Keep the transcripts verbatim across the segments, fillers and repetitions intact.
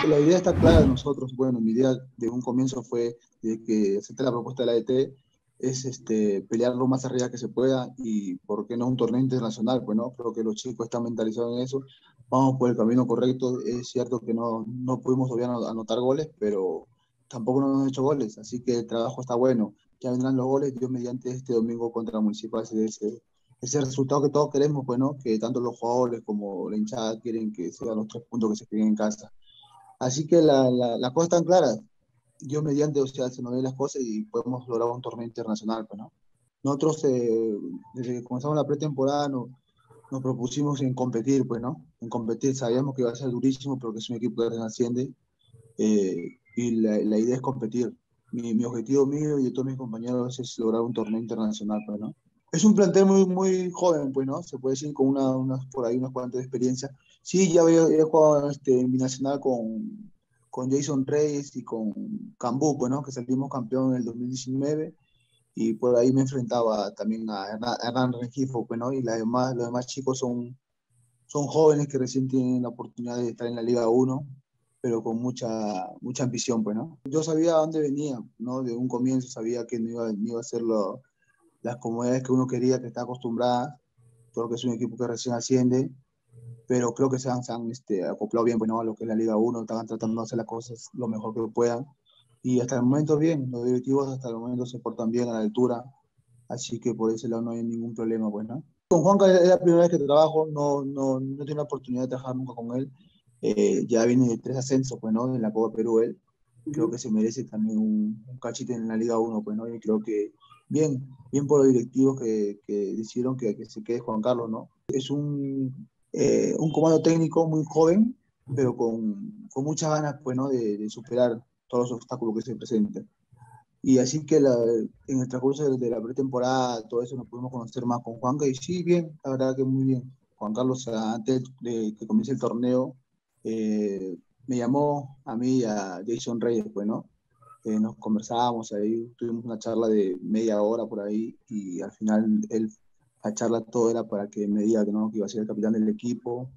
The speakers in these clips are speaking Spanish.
La idea está clara de nosotros. Bueno, mi idea de un comienzo fue de que acepté la propuesta de la E T, es este, pelear lo más arriba que se pueda y por qué no un torneo internacional, pues no, creo que los chicos están mentalizados en eso, vamos por el camino correcto, es cierto que no, no pudimos todavía anotar goles, pero tampoco nos hemos hecho goles, así que el trabajo está bueno, ya vendrán los goles, Dios mediante este domingo contra Municipal, ese, ese resultado que todos queremos, pues no, que tanto los jugadores como la hinchada quieren que sean los tres puntos que se queden en casa. Así que la, la, la cosa está clara. Yo mediante, o sea, se nos den las cosas y podemos lograr un torneo internacional, pues, ¿no? Nosotros, eh, desde que comenzamos la pretemporada, no, nos propusimos en competir, pues, ¿no? En competir, sabíamos que iba a ser durísimo porque es un equipo que recién asciende, eh, y la, la idea es competir. Mi, mi objetivo mío y de todos mis compañeros es lograr un torneo internacional, pues, ¿no? Es un plantel muy, muy joven, pues, ¿no? Se puede decir con una, unas, por ahí unas cuantas de experiencia. Sí, ya había, he jugado este, en binacional con, con Jason Reyes y con Cambú, pues, ¿no? Que salimos campeón en el dos mil diecinueve y por ahí me enfrentaba también a Hernán, a Hernán Rengifo, pues, ¿no? Y la demás, los demás chicos son, son jóvenes que recién tienen la oportunidad de estar en la Liga uno, pero con mucha, mucha ambición, pues, ¿no? Yo sabía a dónde venía, ¿no? De un comienzo sabía que no iba, no iba a ser lo, las comodidades que uno quería, que está acostumbrada, porque es un equipo que recién asciende, pero creo que se han, se han este, acoplado bien, pues, ¿no? A lo que es la Liga uno, estaban tratando de hacer las cosas lo mejor que puedan, y hasta el momento bien, los directivos hasta el momento se portan bien a la altura, así que por ese lado no hay ningún problema, pues, ¿no? Con Juanca es la primera vez que trabajo, no, no, no tengo la oportunidad de trabajar nunca con él, eh, ya viene de tres ascensos, pues, ¿no? En la Copa Perú él, creo que se merece también un, un cachete en la Liga uno, pues, ¿no? Y creo que bien, bien por los directivos que, que decidieron que, que se quede Juan Carlos, ¿no? Es un, eh, un comando técnico muy joven, pero con, con muchas ganas, pues, ¿no? De, de superar todos los obstáculos que se presenten. Y así que la, en el transcurso de, de la pretemporada, todo eso, nos pudimos conocer más con Juanca, y sí, bien, la verdad que muy bien. Juan Carlos, antes de que comience el torneo, eh, me llamó a mí y a Jason Reyes, pues, ¿no? Eh, nos conversábamos ahí, tuvimos una charla de media hora por ahí, y al final él, la charla todo era para que me diga que, ¿no? Que iba a ser el capitán del equipo,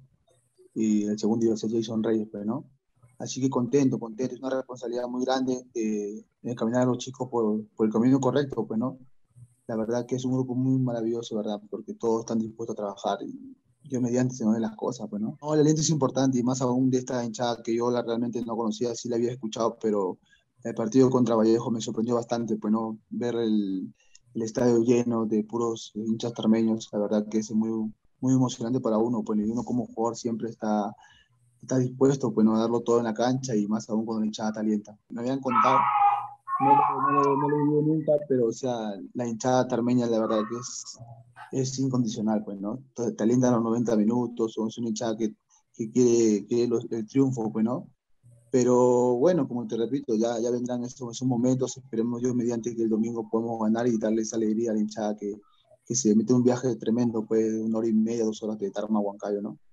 y el segundo iba a ser Jason Reyes, pues, ¿no? Así que contento, contento, es una responsabilidad muy grande de, de caminar a los chicos por, por el camino correcto, pues, ¿no? La verdad que es un grupo muy maravilloso, ¿verdad? Porque todos están dispuestos a trabajar y yo mediante se me ven las cosas, pues, ¿no? No, el aliento es importante y más aún de esta hinchada que yo la realmente no conocía, sí la había escuchado, pero el partido contra Vallejo me sorprendió bastante, pues, ¿no? Ver el, el estadio lleno de puros hinchas tarmeños, la verdad que es muy, muy emocionante para uno, pues, y uno como jugador siempre está, está dispuesto, pues, ¿no? A darlo todo en la cancha y más aún cuando la hinchada te alienta. Me habían contado, no, lo- no, lo- no lo he vivido nunca, pero o sea, la hinchada tarmeña la verdad que es, es incondicional, pues, ¿no? Entonces, te alientan los noventa minutos, son es una hinchada que, que quiere, quiere los- el triunfo, pues, ¿no? Pero bueno, como te repito, ya, ya vendrán esos, esos momentos, esperemos Dios mediante que el domingo podamos ganar y darle esa alegría a la hinchada que, que se mete un viaje tremendo, pues, de una hora y media, dos horas de Tarma a Huancayo, ¿no?